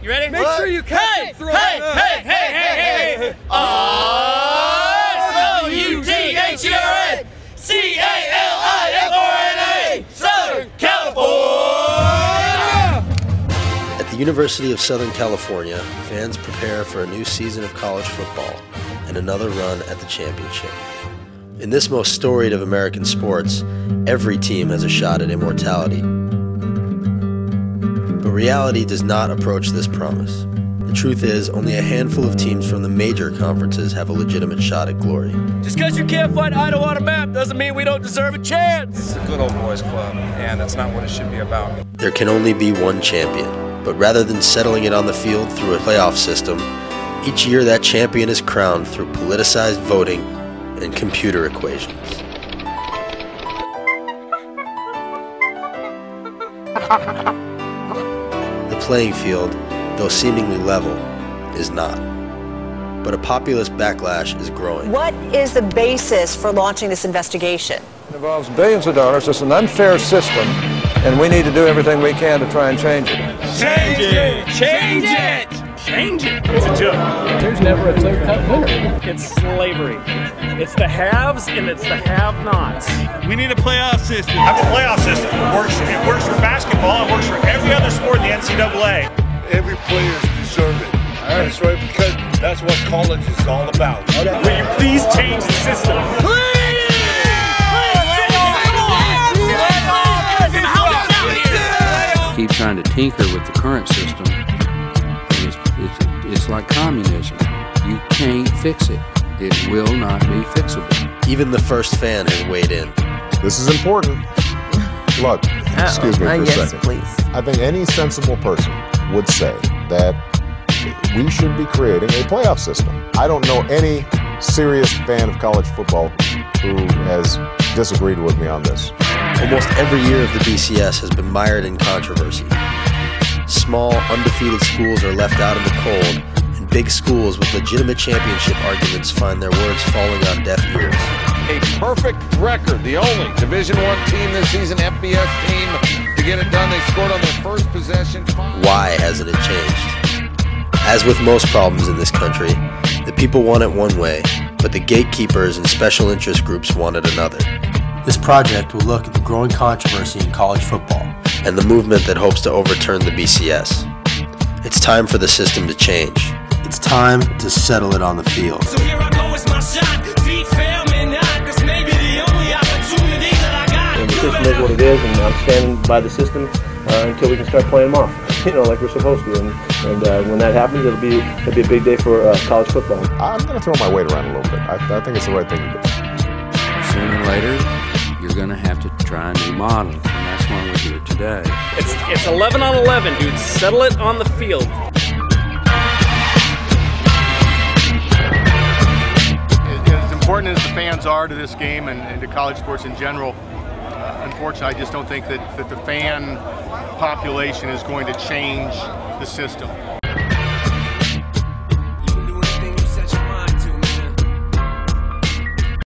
You ready? Make sure you catch it. Throw it. Hey! S-O-U-T-H-E-R-N-C-A-L-I-F-O-R-N-A, Southern California! At the University of Southern California, fans prepare for a new season of college football and another run at the championship. In this most storied of American sports, every team has a shot at immortality. But reality does not approach this promise. The truth is, only a handful of teams from the major conferences have a legitimate shot at glory. Just because you can't find Idaho on a map doesn't mean we don't deserve a chance. It's a good old boys club, and that's not what it should be about. There can only be one champion, but rather than settling it on the field through a playoff system, each year that champion is crowned through politicized voting and computer equations. The playing field, though seemingly level, is not. But a populist backlash is growing. What is the basis for launching this investigation? It involves billions of dollars. It's an unfair system, and we need to do everything we can to try and change it. Change it! Change it! Change it! It's a joke. There's never a clear-cut winner. It's slavery. It's the haves and it's the have-nots. We need a playoff system. Have a playoff system. It works for basketball. It works for every other sport in the NCAA. Every player's deserve it. That's right, because that's what college is all about. Will you please change the system? Keep trying to tinker with the current system. It's like communism. You can't fix it. It will not be fixable. Even the first fan has weighed in. This is important. Look, excuse me for a second. Please. I think any sensible person would say that we should be creating a playoff system. I don't know any serious fan of college football who has disagreed with me on this. Almost every year of the BCS has been mired in controversy. Small, undefeated schools are left out in the cold, and big schools with legitimate championship arguments find their words falling on deaf ears. A perfect record, the only Division I team this season, FBS team, to get it done. They scored on their first possession. Why hasn't it changed? As with most problems in this country, the people want it one way, but the gatekeepers and special interest groups want it another. This project will look at the growing controversy in college football and the movement that hopes to overturn the BCS. It's time for the system to change. It's time to settle it on the field. So here I go, it's my shot. Feet fail me not. This may be the only opportunity that I got. And the system is what it is, and I'm standing by the system until we can start playing them off, like we're supposed to. And when that happens, it'll be a big day for college football. I'm going to throw my weight around a little bit. I think it's the right thing to do. Sooner or later, you're going to have to try a new model, and that's why we're here today. It's 11 on 11, dude. Settle it on the field. As important as the fans are to this game and to college sports in general, unfortunately, I just don't think that the fan population is going to change the system.